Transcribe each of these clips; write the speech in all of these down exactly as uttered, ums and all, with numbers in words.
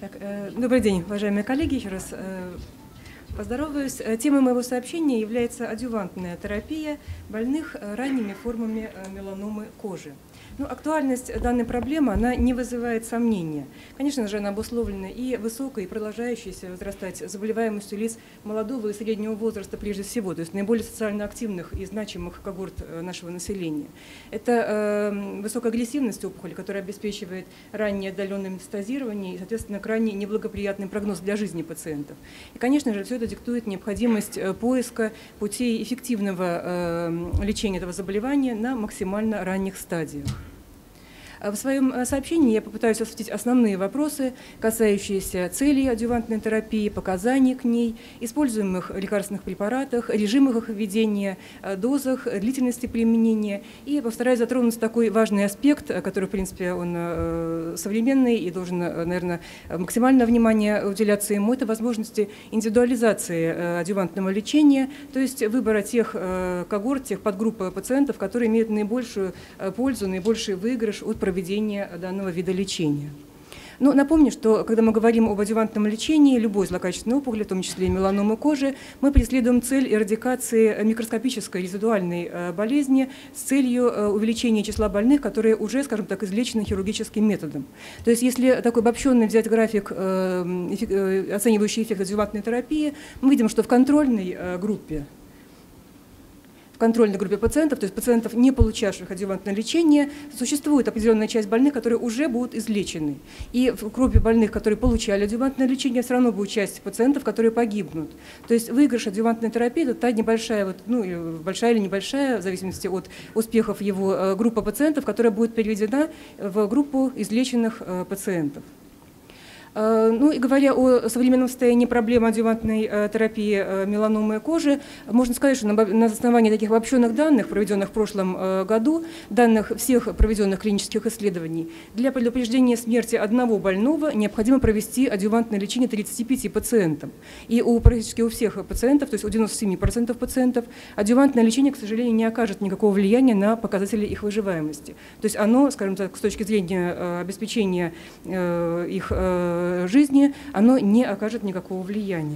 Так, э, добрый день, уважаемые коллеги, еще раз э, поздороваюсь. Темой моего сообщения является адъювантная терапия больных ранними формами меланомы кожи. Ну, актуальность данной проблемы она не вызывает сомнения. Конечно же, она обусловлена и высокой, и продолжающейся возрастать заболеваемостью лиц молодого и среднего возраста прежде всего, то есть наиболее социально активных и значимых когорт нашего населения. Это э, высокая агрессивность опухоли, которая обеспечивает раннее отдаленное метастазирование и, соответственно, крайне неблагоприятный прогноз для жизни пациентов. И, конечно же, все это диктует необходимость поиска путей эффективного э, лечения этого заболевания на максимально ранних стадиях. В своем сообщении я попытаюсь осветить основные вопросы, касающиеся целей адъювантной терапии, показаний к ней, используемых лекарственных препаратах, режимах их введения, дозах, длительности применения. И постараюсь затронуть такой важный аспект, который, в принципе, он современный и должен, наверное, максимальное внимание уделяться ему, это возможности индивидуализации адъювантного лечения, то есть выбора тех когорт, тех подгрупп пациентов, которые имеют наибольшую пользу, наибольший выигрыш от проведения проведения данного вида лечения. Но напомню, что когда мы говорим об адъювантном лечении любой злокачественной опухоли, в том числе и меланомы кожи, мы преследуем цель эрадикации микроскопической резидуальной болезни с целью увеличения числа больных, которые уже, скажем так, излечены хирургическим методом. То есть если такой обобщенный взять график, оценивающий эффект адъювантной терапии, мы видим, что в контрольной группе В контрольной группе пациентов, то есть пациентов, не получавших адъювантное лечение, существует определенная часть больных, которые уже будут излечены. И в группе больных, которые получали адъювантное лечение, все равно будет часть пациентов, которые погибнут. То есть выигрыш адъювантной терапии – это та небольшая, вот, ну, большая или небольшая, в зависимости от успехов его, группа пациентов, которая будет переведена в группу излеченных пациентов. Ну и говоря о современном состоянии проблемы адъювантной терапии меланомы кожи, можно сказать, что на основании таких обобщенных данных, проведенных в прошлом году, данных всех проведенных клинических исследований, для предупреждения смерти одного больного необходимо провести адъювантное лечение тридцати пяти пациентам. И у практически у всех пациентов, то есть у девяноста семи процентов пациентов, адъювантное лечение, к сожалению, не окажет никакого влияния на показатели их выживаемости. То есть оно, скажем так, с точки зрения обеспечения их жизни, оно не окажет никакого влияния.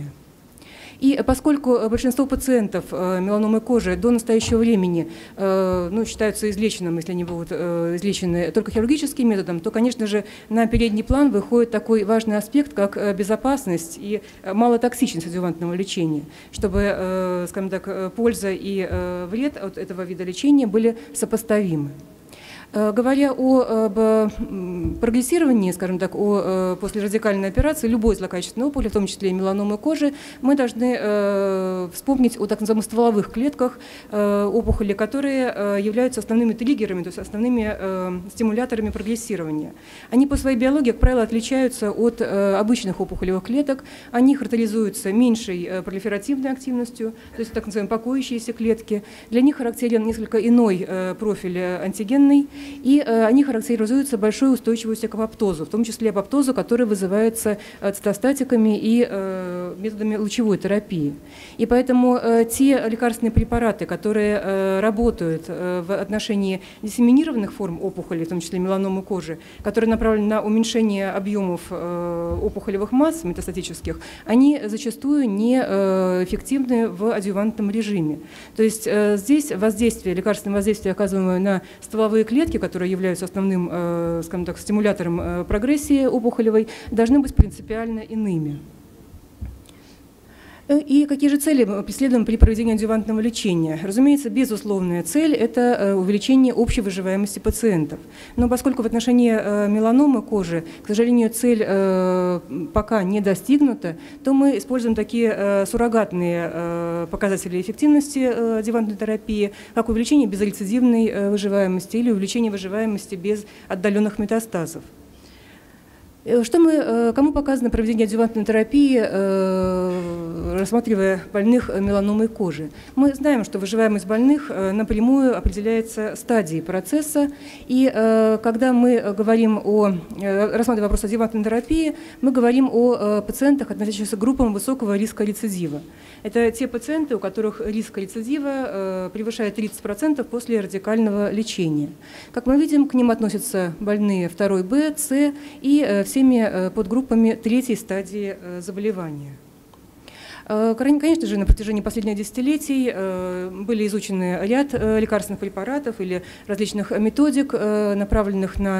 И поскольку большинство пациентов меланомы кожи до настоящего времени ну, считаются излеченными, если они будут излечены только хирургическим методом, то, конечно же, на передний план выходит такой важный аспект, как безопасность и малотоксичность адъювантного лечения, чтобы, скажем так, польза и вред от этого вида лечения были сопоставимы. Говоря о прогрессировании, скажем так, о после радикальной операции любой злокачественной опухоли, в том числе и меланомы кожи, мы должны э, вспомнить о так называемых стволовых клетках э, опухоли, которые э, являются основными триггерами, то есть основными э, стимуляторами прогрессирования. Они по своей биологии, как правило, отличаются от э, обычных опухолевых клеток. Они характеризуются меньшей э, пролиферативной активностью, то есть так называемые покоящиеся клетки. Для них характерен несколько иной э, профиль антигенный. И э, они характеризуются большой устойчивостью к апоптозу, в том числе апоптозу, который вызывается э, цитостатиками и э, методами лучевой терапии. И поэтому э, те лекарственные препараты, которые э, работают э, в отношении диссеминированных форм опухоли, в том числе меланомы кожи, которые направлены на уменьшение объемов э, опухолевых масс метастатических, они зачастую не э, эффективны в адъювантном режиме. То есть э, здесь воздействие, лекарственное воздействие, оказываемое на стволовые клетки, которые являются основным, э, скажем так, стимулятором э, прогрессии опухолевой, должны быть принципиально иными. И какие же цели мы преследуем при проведении адъювантного лечения? Разумеется, безусловная цель – это увеличение общей выживаемости пациентов. Но поскольку в отношении меланомы кожи, к сожалению, цель пока не достигнута, то мы используем такие суррогатные показатели эффективности адъювантной терапии, как увеличение безрецидивной выживаемости или увеличение выживаемости без отдаленных метастазов. Что мы, кому показано проведение адъювантной терапии рассматривая больных меланомой кожи. Мы знаем, что выживаемость больных напрямую определяется стадией процесса, и когда мы говорим о, рассматриваем вопрос адъювантной терапии, мы говорим о пациентах, относящихся к группам высокого риска рецидива. Это те пациенты, у которых риск рецидива превышает тридцать процентов после радикального лечения. Как мы видим, к ним относятся больные второй Б, С и всеми подгруппами третьей стадии заболевания. Конечно же, на протяжении последних десятилетий были изучены ряд лекарственных препаратов или различных методик, направленных на,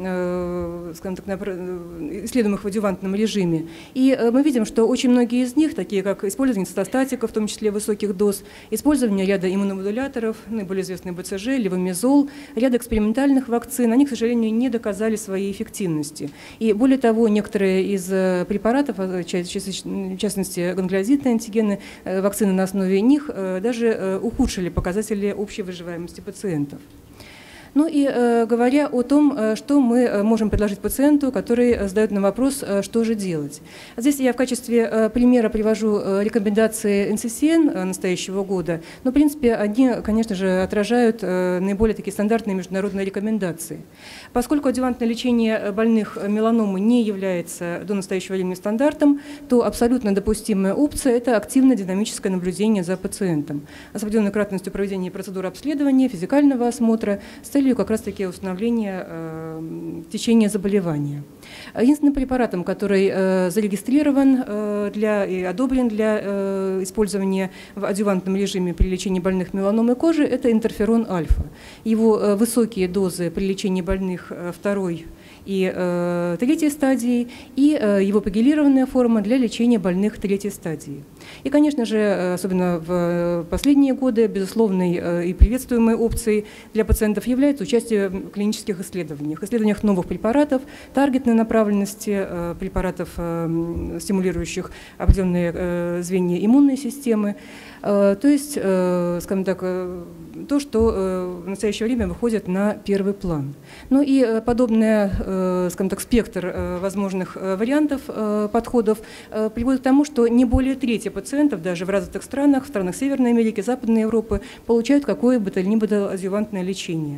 скажем так, на исследуемых в адъювантном режиме. И мы видим, что очень многие из них, такие как использование цитостатиков, в том числе высоких доз, использование ряда иммуномодуляторов, наиболее известный Б Ц Ж, левомезол, ряд экспериментальных вакцин, они, к сожалению, не доказали своей эффективности. И более того, некоторые из препаратов, в частности, ганглиозид, антигены, вакцины на основе них даже ухудшили показатели общей выживаемости пациентов. Ну и э, говоря о том, что мы можем предложить пациенту, который задает нам вопрос, что же делать. Здесь я в качестве э, примера привожу э, рекомендации эн си си эн настоящего года, но в принципе они, конечно же, отражают э, наиболее такие стандартные международные рекомендации. Поскольку адъювантное лечение больных меланомы не является до настоящего времени стандартом, то абсолютно допустимая опция – это активное динамическое наблюдение за пациентом с определенной кратностью проведения процедуры обследования, физикального осмотра с целью как раз-таки установления э, течения заболевания. Единственным препаратом, который э, зарегистрирован э, для, и одобрен для э, использования в адъювантном режиме при лечении больных меланомой кожи, это интерферон альфа. Его э, высокие дозы при лечении больных э, второй и э, третьей стадии, и э, его пагелированная форма для лечения больных третьей стадии. И, конечно же, особенно в последние годы, безусловной э, и приветствуемой опцией для пациентов является участие в клинических исследованиях, исследованиях новых препаратов, таргетной направленности, э, препаратов, э, стимулирующих определенные э, звенья иммунной системы. Э, то есть, э, скажем так, э, то, что э, в настоящее время выходит на первый план. Ну и э, подобная, э, скажем так, спектр э, возможных э, вариантов э, подходов э, приводит к тому, что не более трети пациентов даже в развитых странах, в странах Северной Америки, Западной Европы получают какое бы то ни было адъювантное лечение.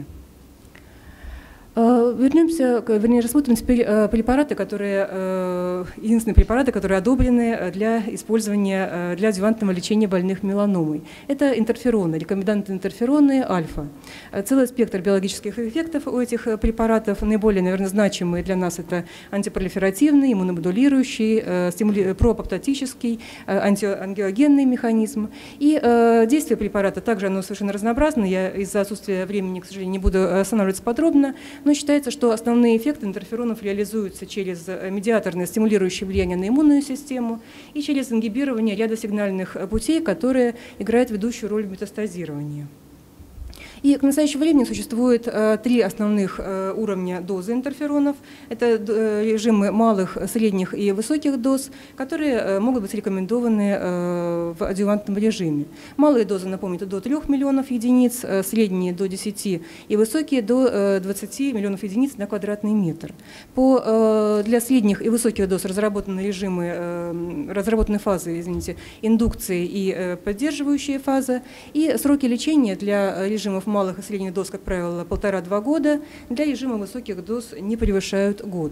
Вернемся, вернее, рассмотрим теперь препараты, которые, единственные препараты, которые одобрены для использования для адъювантного лечения больных меланомой. Это интерфероны, рекомбинанты интерфероны альфа. Целый спектр биологических эффектов у этих препаратов. Наиболее, наверное, значимые для нас это антипролиферативный, иммуномодулирующий, стимули... проапоптотический, антиангиогенный механизм. И действие препарата также оно совершенно разнообразно. Я из-за отсутствия времени, к сожалению, не буду останавливаться подробно. Но считается, что основные эффекты интерферонов реализуются через медиаторное стимулирующее влияние на иммунную систему и через ингибирование ряда сигнальных путей, которые играют ведущую роль в метастазировании. И к настоящему времени существует э, три основных э, уровня дозы интерферонов. Это э, режимы малых, средних и высоких доз, которые э, могут быть рекомендованы э, в адъювантном режиме. Малые дозы, напомню, это до трёх миллионов единиц, э, средние до десяти и высокие до э, двадцати миллионов единиц на квадратный метр. По, э, для средних и высоких доз разработаны режимы, э, разработаны фазы, извините, индукции и э, поддерживающие фазы. И сроки лечения для режимов малых и средних доз, как правило, полтора-два года, для режима высоких доз не превышают год.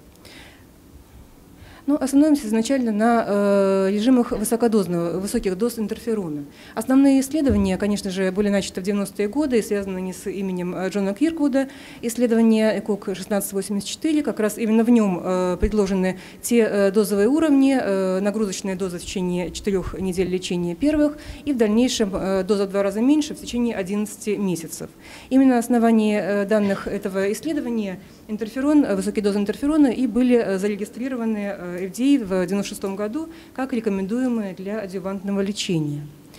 Но остановимся изначально на э, режимах высокодозного, высоких доз интерферона. Основные исследования, конечно же, были начаты в девяностые годы и связаны они с именем Джона Кирквуда. Исследование ЭКОК шестнадцать восемьдесят четыре, как раз именно в нем э, предложены те э, дозовые уровни, э, нагрузочная доза в течение четырёх недель лечения первых и в дальнейшем э, доза в два раза меньше в течение одиннадцати месяцев. Именно на основании э, данных этого исследования интерферон, высокие дозы интерферона и были зарегистрированы эф ди эй в девяносто шестом году как рекомендуемые для адъювантного лечения.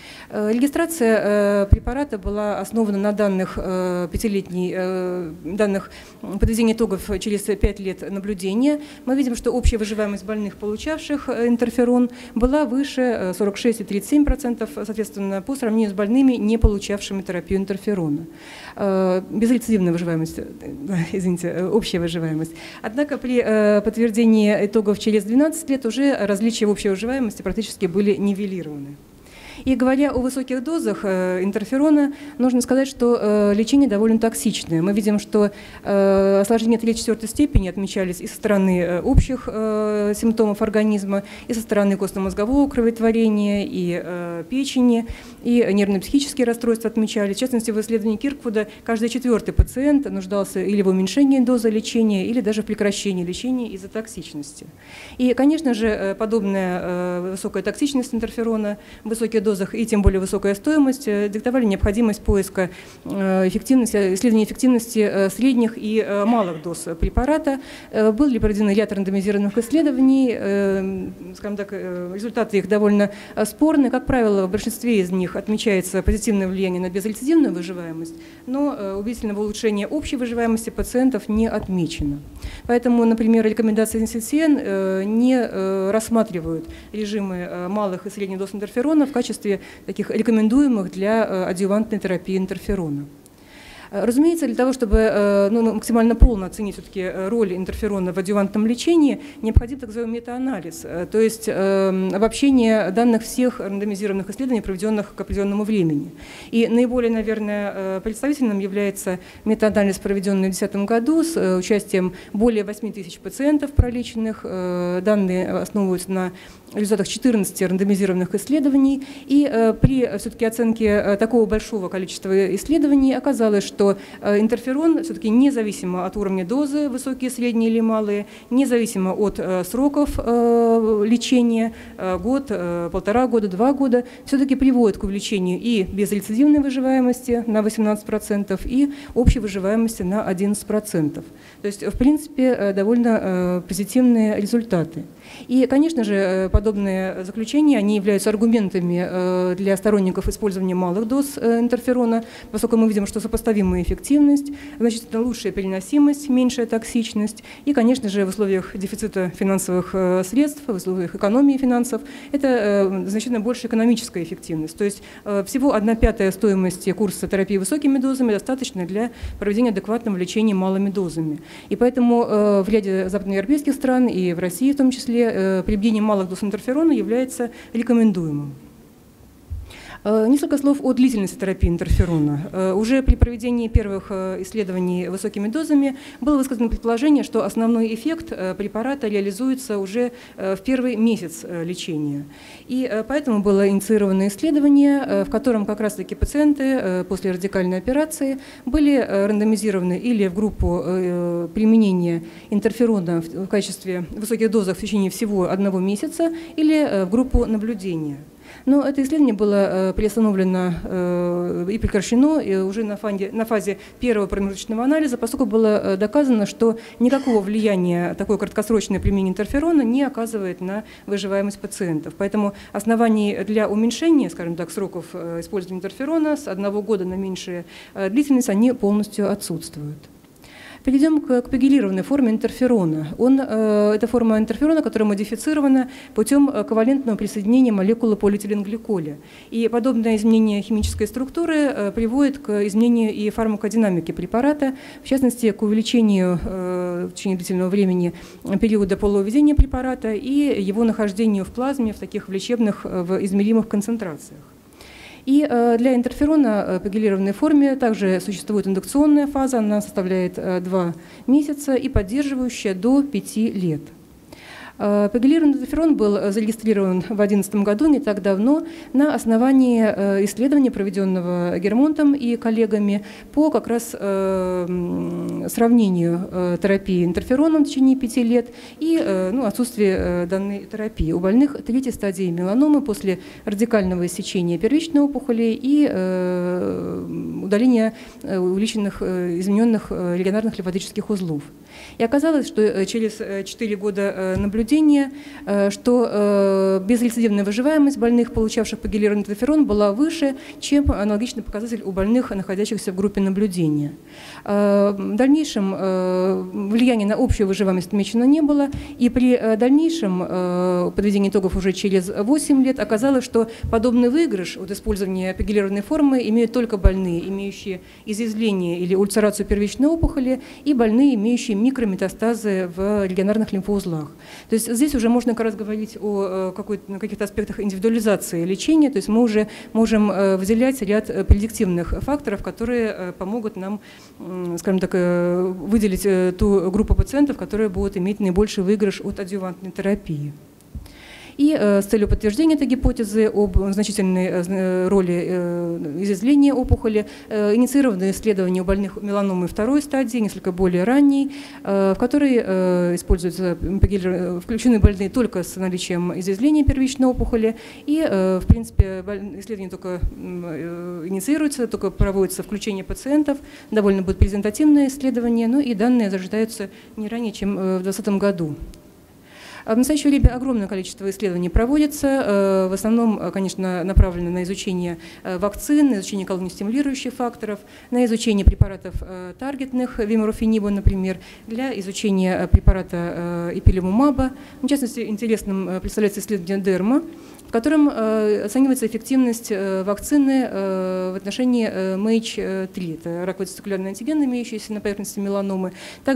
Регистрация препарата была основана на данных пятилетней, данных подведения итогов через пять лет наблюдения. Мы видим, что общая выживаемость больных, получавших интерферон, была выше сорок шесть и тридцать семь процентов, соответственно, по сравнению с больными, не получавшими терапию интерферона. Безрецидивная выживаемость, извините, общая выживаемость. Однако при подтверждении итогов через двенадцать лет уже различия в общей выживаемости практически были нивелированы. И говоря о высоких дозах интерферона, нужно сказать, что лечение довольно токсичное. Мы видим, что осложнения третьей-четвертой степени отмечались и со стороны общих симптомов организма, и со стороны костно-мозгового кроветворения, и печени, и нервно-психические расстройства отмечались. В частности, в исследовании Кирквуда каждый четвертый пациент нуждался или в уменьшении дозы лечения, или даже в прекращении лечения из-за токсичности. И, конечно же, подобная высокая токсичность интерферона, высокие дозы и тем более высокая стоимость диктовали необходимость поиска эффективности, исследования эффективности средних и малых доз препарата. Были проведены ряд рандомизированных исследований, скажем так, результаты их довольно спорны. Как правило, в большинстве из них отмечается позитивное влияние на безрецидивную выживаемость, но убедительного улучшения общей выживаемости пациентов не отмечено. Поэтому, например, рекомендации эн си си эн не рассматривают режимы малых и средних доз интерферона в качестве таких рекомендуемых для адъювантной терапии интерферона. Разумеется, для того, чтобы ну, максимально полно оценить все-таки роль интерферона в адъювантном лечении, необходим так называемый метаанализ, то есть обобщение данных всех рандомизированных исследований, проведенных к определенному времени. И наиболее, наверное, представительным является метаанализ, проведенный в две тысячи десятом году с участием более восьми тысяч пациентов пролеченных. Данные основываются на результатах четырнадцати рандомизированных исследований. И при все-таки оценке такого большого количества исследований оказалось, что что интерферон все-таки независимо от уровня дозы, высокие, средние или малые, независимо от сроков лечения, год, полтора года, два года, все-таки приводит к увеличению и безрецидивной выживаемости на восемнадцать процентов, и общей выживаемости на одиннадцать процентов. То есть, в принципе, довольно позитивные результаты. И, конечно же, подобные заключения, они являются аргументами для сторонников использования малых доз интерферона, поскольку мы видим, что сопоставимая эффективность, значительно лучшая переносимость, меньшая токсичность, и, конечно же, в условиях дефицита финансовых средств, в условиях экономии финансов, это значительно большая экономическая эффективность. То есть всего одна пятая стоимости курса терапии высокими дозами достаточно для проведения адекватного лечения малыми дозами. И поэтому в ряде западноевропейских стран и в России в том числе применение малых доз интерферона является рекомендуемым. Несколько слов о длительности терапии интерферона. Уже при проведении первых исследований высокими дозами было высказано предположение, что основной эффект препарата реализуется уже в первый месяц лечения. И поэтому было инициировано исследование, в котором как раз-таки пациенты после радикальной операции были рандомизированы или в группу применения интерферона в качестве высоких дозах в течение всего одного месяца, или в группу наблюдения. Но это исследование было приостановлено и прекращено и уже на фазе, на фазе первого промежуточного анализа, поскольку было доказано, что никакого влияния такое краткосрочное применение интерферона не оказывает на выживаемость пациентов. Поэтому оснований для уменьшения, скажем так, сроков использования интерферона с одного года на меньшую длительность они полностью отсутствуют. Перейдем к, к пегилированной форме интерферона. Он, э, это форма интерферона, которая модифицирована путем ковалентного присоединения молекулы полиэтиленгликоля. И подобное изменение химической структуры э, приводит к изменению и фармакодинамики препарата, в частности, к увеличению э, в течение длительного времени периода полувыведения препарата и его нахождению в плазме в таких в лечебных, в измеримых концентрациях. И для интерферона в пегилированной форме также существует индукционная фаза, она составляет два месяца и поддерживающая до пяти лет. Пегилированный интерферон был зарегистрирован в две тысячи одиннадцатом году, не так давно, на основании исследования, проведенного Гермонтом и коллегами по как раз сравнению терапии интерфероном в течение пяти лет и ну, отсутствие данной терапии у больных третьей стадии меланомы после радикального иссечения первичной опухоли и удаления увеличенных, измененных регионарных лимфатических узлов. И оказалось, что через четыре года наблюдения, что безрецидивная выживаемость больных, получавших пегилированный интерферон, была выше, чем аналогичный показатель у больных, находящихся в группе наблюдения. В дальнейшем влияния на общую выживаемость отмечено не было, и при дальнейшем подведении итогов уже через восемь лет оказалось, что подобный выигрыш от использования пегилированной формы имеют только больные, имеющие изъязвление или ульцерацию первичной опухоли, и больные, имеющие микрометастазы в регионарных лимфоузлах. То есть здесь уже можно как раз говорить о каких-то аспектах индивидуализации лечения, то есть мы уже можем выделять ряд предиктивных факторов, которые помогут нам, скажем так, выделить ту группу пациентов, которые будут иметь наибольший выигрыш от адъювантной терапии. И э, с целью подтверждения этой гипотезы об значительной э, роли э, изъязвления опухоли э, инициированы исследования у больных меланомы второй стадии, несколько более ранней, э, в которой э, используются, включены больные только с наличием изъязвления первичной опухоли. И, э, в принципе, исследование только э, инициируется, только проводится включение пациентов, довольно будет презентативное исследование, ну и данные ожидаются не ранее, чем в две тысячи двадцатом году. В настоящее время огромное количество исследований проводится, в основном, конечно, направлено на изучение вакцин, на изучение колониостимулирующих факторов, на изучение препаратов таргетных, виморуфениба, например, для изучения препарата ипилимумаба. В частности, интересным представляется исследование дерма, в котором оценивается эффективность вакцины в отношении эм эйч три, это раковый цистокулярный антиген, имеющийся на поверхности меланомы.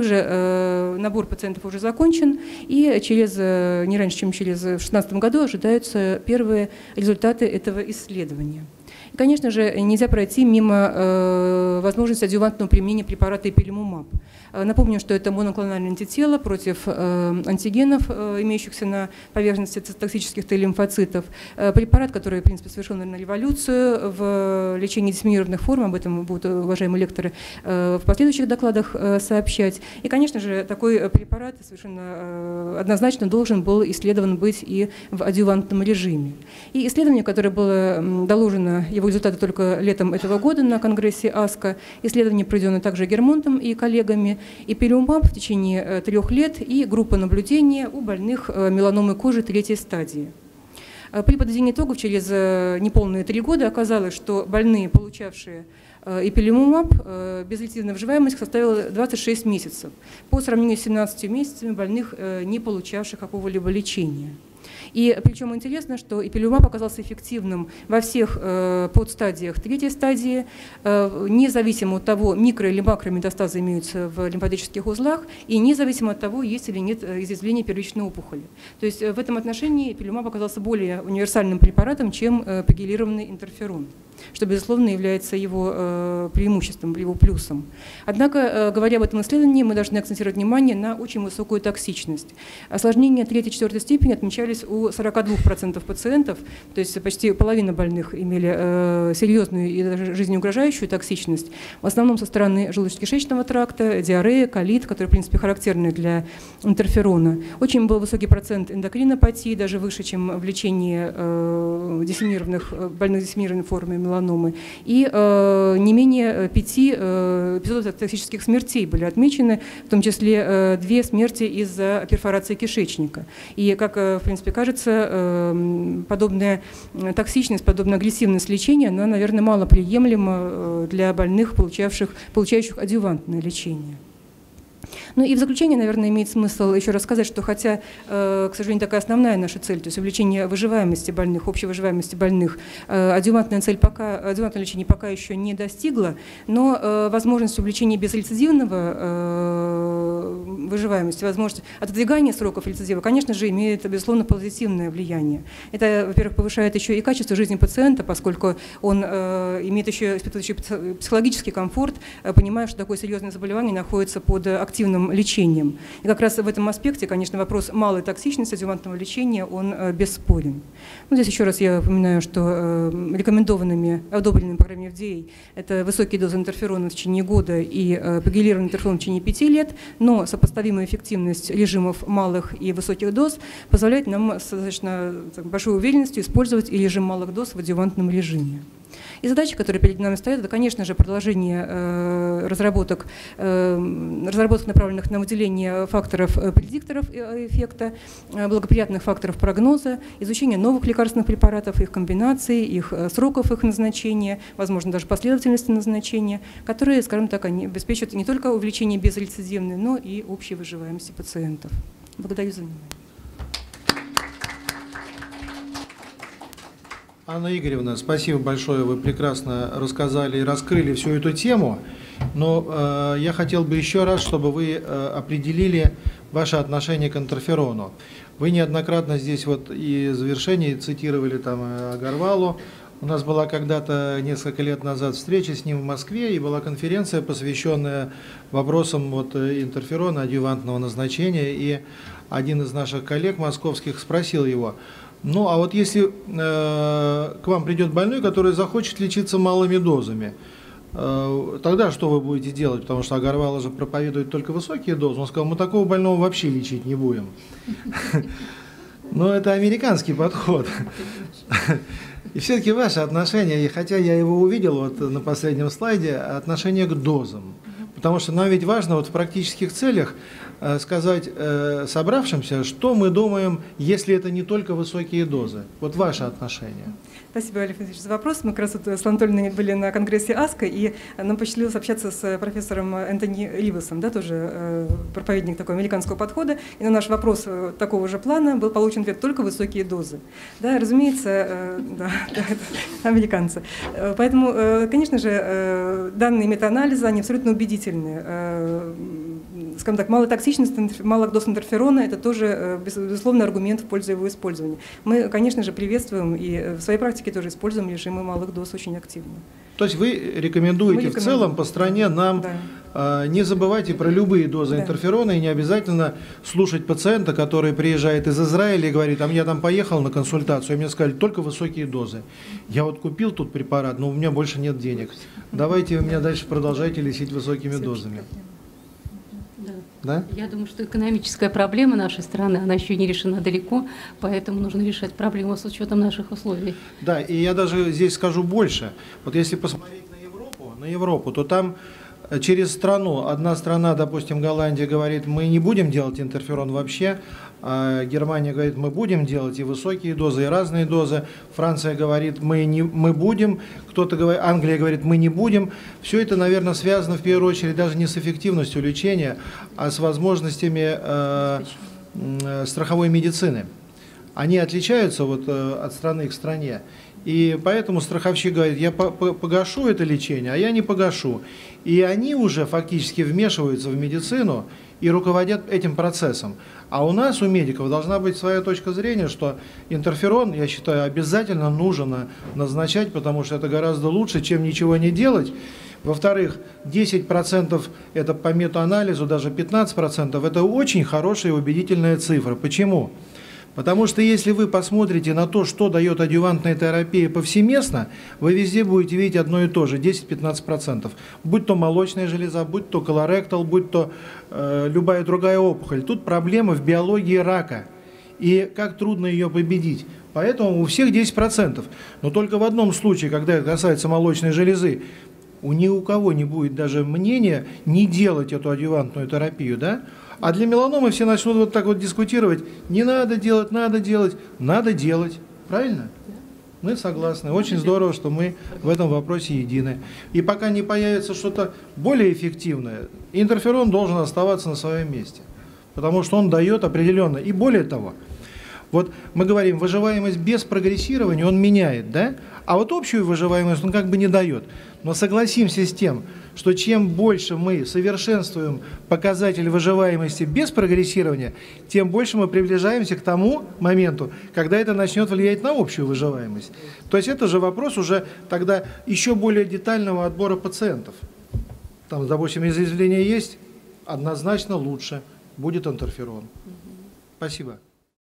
Также набор пациентов уже закончен, и через, не раньше, чем через две тысячи шестнадцатом году ожидаются первые результаты этого исследования. И, конечно же, нельзя пройти мимо э, возможности адъювантного применения препарата ипилимумаб. Напомню, что это моноклональное антитело против э, антигенов, э, имеющихся на поверхности цитотоксических Т-лимфоцитов. Э, препарат, который, в принципе, совершил, наверное, революцию в лечении диссеминированных форм, об этом будут уважаемые лекторы э, в последующих докладах э, сообщать. И, конечно же, такой препарат совершенно э, однозначно должен был исследован быть и в адъювантном режиме. И исследование, которое было доложено, его результаты только летом этого года на конгрессе АСКО, исследование проведено также Гермонтом и коллегами, ипилимумаб в течение трех лет и группа наблюдения у больных меланомы кожи третьей стадии. При подведении итогов через неполные три года оказалось, что больные, получавшие ипилимумаб, безрецидивная выживаемость составила двадцать шесть месяцев, по сравнению с семнадцатью месяцами больных, не получавших какого-либо лечения. И причем интересно, что ипилимумаб оказался эффективным во всех э, подстадиях третьей стадии, э, независимо от того, микро- или макрометастазы имеются в лимфатических узлах, и независимо от того, есть или нет изъязвления первичной опухоли. То есть в этом отношении ипилимумаб оказался более универсальным препаратом, чем э, пегилированный интерферон, что, безусловно, является его э, преимуществом, его плюсом. Однако, э, говоря об этом исследовании, мы должны акцентировать внимание на очень высокую токсичность. Осложнения третьей-четвертой степени отмечались у сорока двух процентов пациентов, то есть почти половина больных имели э, серьезную и даже жизнеугрожающую токсичность, в основном со стороны желудочно-кишечного тракта, диарея, колит, которые, в принципе, характерны для интерферона. Очень был высокий процент эндокринопатии, даже выше, чем в лечении э, диссеминированных, больных диссеминированной формой меланомы. И э, не менее пяти э, эпизодов токсических смертей были отмечены, в том числе э, две смерти из-за перфорации кишечника. И, как, э, в принципе, кажется, подобная токсичность, подобная агрессивность лечения, она, наверное, малоприемлема для больных, получавших, получающих адъювантное лечение. Ну и в заключение, наверное, имеет смысл еще раз сказать, что хотя, к сожалению, такая основная наша цель, то есть увеличение выживаемости больных, общей выживаемости больных, адъювантная цель пока, адъювантное лечение пока еще не достигла, но возможность увеличения безрецидивного выживаемости, возможность отодвигания сроков рецидива, конечно же, имеет, безусловно, позитивное влияние. Это, во-первых, повышает еще и качество жизни пациента, поскольку он имеет еще, испытывает еще психологический комфорт, понимая, что такое серьезное заболевание находится под активным лечением. И как раз в этом аспекте, конечно, вопрос малой токсичности адъювантного лечения, он э, бесспорен. Ну, здесь еще раз я упоминаю, что э, рекомендованными, одобренными программой эф ди эй это высокие дозы интерферона в течение года и э, пегилированный интерферон в течение пяти лет, но сопоставимая эффективность режимов малых и высоких доз позволяет нам с достаточно так, большой уверенностью использовать и режим малых доз в адъювантном режиме. И задачи, которые перед нами стоят, это, конечно же, продолжение э, разработок, э, разработок, направленных на выделение факторов э, предикторов эффекта, э, благоприятных факторов прогноза, изучение новых лекарственных препаратов, их комбинаций, их э, сроков их назначения, возможно, даже последовательности назначения, которые, скажем так, они обеспечат не только увеличение безрецидивной, но и общей выживаемости пациентов. Благодарю за внимание. Анна Игоревна, спасибо большое, вы прекрасно рассказали и раскрыли всю эту тему, но э, я хотел бы еще раз, чтобы вы э, определили ваше отношение к интерферону. Вы неоднократно здесь вот и в завершении цитировали там Агарвалу. У нас была когда-то несколько лет назад встреча с ним в Москве, и была конференция, посвященная вопросам вот интерферона, адъювантного назначения, и один из наших коллег московских спросил его: ну, а вот если э, к вам придет больной, который захочет лечиться малыми дозами, э, тогда что вы будете делать? Потому что Агарвала же проповедует только высокие дозы. Он сказал: мы такого больного вообще лечить не будем. Но это американский подход. И все-таки ваше отношение, и хотя я его увидел вот на последнем слайде, отношение к дозам. Потому что нам ведь важно вот в практических целях э, сказать э, собравшимся, что мы думаем, если это не только высокие дозы. Вот ваше отношение. Спасибо, Олег Владимирович, за вопрос. Мы как раз вот с Анатольевной были на конгрессе АСКО, и нам посчастливилось общаться с профессором Энтони Ривасом, да, тоже э, проповедник такого американского подхода. И на наш вопрос э, такого же плана был получен ответ: только высокие дозы. Да, разумеется, э, да, да, это американцы. Поэтому, э, конечно же, э, данные метаанализа, они абсолютно убедительны. Э, скажем так, малотоксичность, малых доз интерферона – это тоже, безусловно, аргумент в пользу его использования. Мы, конечно же, приветствуем и в своей практике тоже используем режимы малых доз очень активно. То есть вы рекомендуете в целом по стране нам, да, не забывайте про любые дозы, да, интерферона, и не обязательно слушать пациента, который приезжает из Израиля и говорит: а я там поехал на консультацию, и мне сказали только высокие дозы. Я вот купил тут препарат, но у меня больше нет денег. Давайте вы меня дальше продолжайте лечить высокими дозами. Да? Я думаю, что экономическая проблема нашей страны, она еще не решена далеко, поэтому нужно решать проблему с учетом наших условий. Да, и я даже здесь скажу больше. Вот если посмотреть на Европу, на Европу, то там через страну, одна страна, допустим, Голландия говорит: мы не будем делать интерферон вообще, а Германия говорит: мы будем делать и высокие дозы, и разные дозы, Франция говорит: мы, не, мы будем, кто-то говорит, Англия говорит: мы не будем. Все это, наверное, связано в первую очередь даже не с эффективностью лечения, а с возможностями э, э, страховой медицины. Они отличаются вот, э, от страны к стране. И поэтому страховщик говорит: я погашу это лечение, а я не погашу. И они уже фактически вмешиваются в медицину и руководят этим процессом. А у нас, у медиков, должна быть своя точка зрения, что интерферон, я считаю, обязательно нужно назначать, потому что это гораздо лучше, чем ничего не делать. Во-вторых, десять процентов это по метаанализу, даже пятнадцать процентов, это очень хорошая и убедительная цифра. Почему? Потому что если вы посмотрите на то, что дает адъювантная терапия повсеместно, вы везде будете видеть одно и то же, десять-пятнадцать процентов. Будь то молочная железа, будь то колоректал, будь то э, любая другая опухоль. Тут проблема в биологии рака. И как трудно ее победить. Поэтому у всех десять процентов. Но только в одном случае, когда это касается молочной железы, у ни у кого не будет даже мнения не делать эту адъювантную терапию, да? А для меланомы все начнут вот так вот дискутировать: не надо делать, надо делать, надо делать. Правильно? Мы согласны. Очень здорово, что мы в этом вопросе едины. И пока не появится что-то более эффективное, интерферон должен оставаться на своем месте. Потому что он дает определенно. И более того, вот мы говорим, выживаемость без прогрессирования он меняет, да? А вот общую выживаемость он как бы не дает. Но согласимся с тем, что чем больше мы совершенствуем показатель выживаемости без прогрессирования, тем больше мы приближаемся к тому моменту, когда это начнет влиять на общую выживаемость. То есть это же вопрос уже тогда еще более детального отбора пациентов. Там, допустим, изъявление есть, однозначно лучше будет интерферон. Спасибо.